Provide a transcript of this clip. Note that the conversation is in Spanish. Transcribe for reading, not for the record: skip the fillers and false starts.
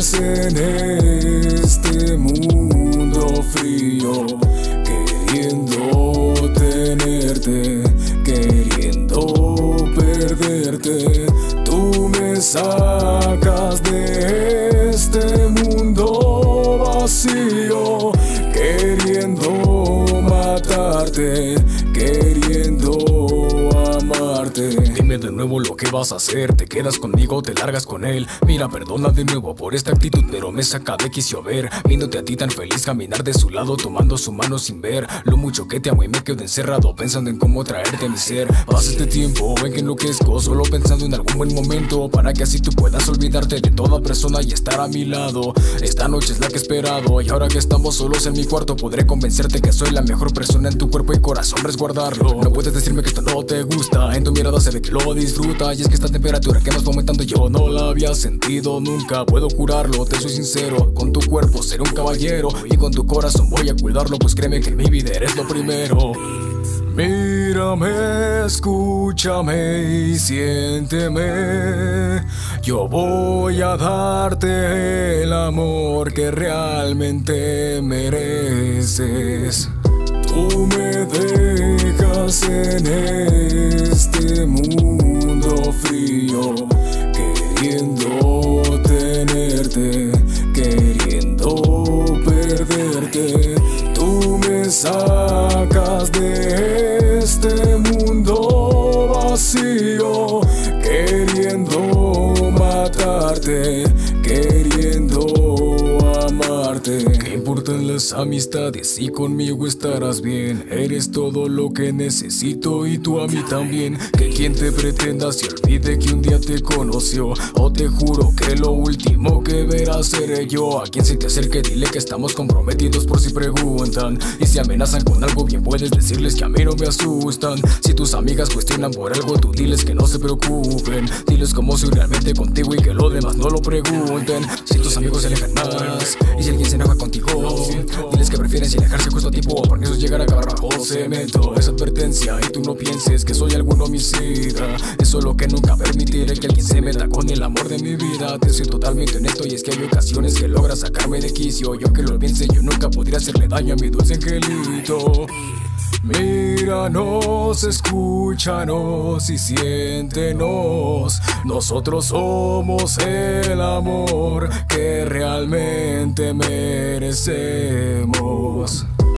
dejas en este mundo frío, queriendo tenerte, queriendo perderte. Tú me sacas de este mundo vacío, queriendo matarte, queriendo amarte. Dime de nuevo lo que vas a hacer. ¿Te quedas conmigo o te largas con él? Mira, perdona de nuevo por esta actitud, pero me saca de quicio ver, viéndote a ti tan feliz, caminar de su lado, tomando su mano sin ver lo mucho que te amo, y me quedo encerrado pensando en cómo traerte a mi ser. Pasa este tiempo en que enloquezco, solo pensando en algún buen momento, para que así tú puedas olvidarte de toda persona y estar a mi lado. Esta noche es la que he esperado, y ahora que estamos solos en mi cuarto, podré convencerte que soy la mejor persona en tu cuerpo y corazón, resguardarlo. No puedes decirme que esto no te gusta, en tu mirada se ve que lo disfruta, y es que esta temperatura que vas fomentando yo no la había sentido nunca. Puedo curarlo, te soy sincero, con tu cuerpo seré un caballero, y con tu corazón voy a cuidarlo, pues créeme que en mi vida eres lo primero. Mírame, escúchame y siénteme. Yo voy a darte el amor que realmente mereces. Tú me dejas en este mundo frío, queriendo tenerte, queriendo perderte. Tú me sacas de este mundo vacío, queriendo matarte, queriendo amarte. ¿Qué importan las amistades si conmigo estarás bien? Eres todo lo que necesito y tú a mí también. Que quien te pretenda se olvide que un día te conoció, o te juro que lo último que verás seré yo. A quien se te acerque dile que estamos comprometidos por si preguntan, y si amenazan con algo bien puedes decirles que a mí no me asustan. Si tus amigas cuestionan por algo tú diles que no se preocupen, diles cómo soy realmente contigo y que lo demás no lo pregunten. Si tus amigos se alejan más y si alguien se enoja contigo, diles que prefieren si alejarse justo a tiempo, porque eso es llegar a acabar bajo cemento. Es advertencia y tú no pienses que soy algún homicida, es solo que nunca permitiré que alguien se meta con el amor de mi vida. Te soy totalmente honesto y es que hay ocasiones que logras sacarme de quicio, y aunque lo piense yo nunca podría hacerle daño a mi dulce angelito. Míranos, escúchanos y siéntenos. Nosotros somos el amor que realmente merecemos.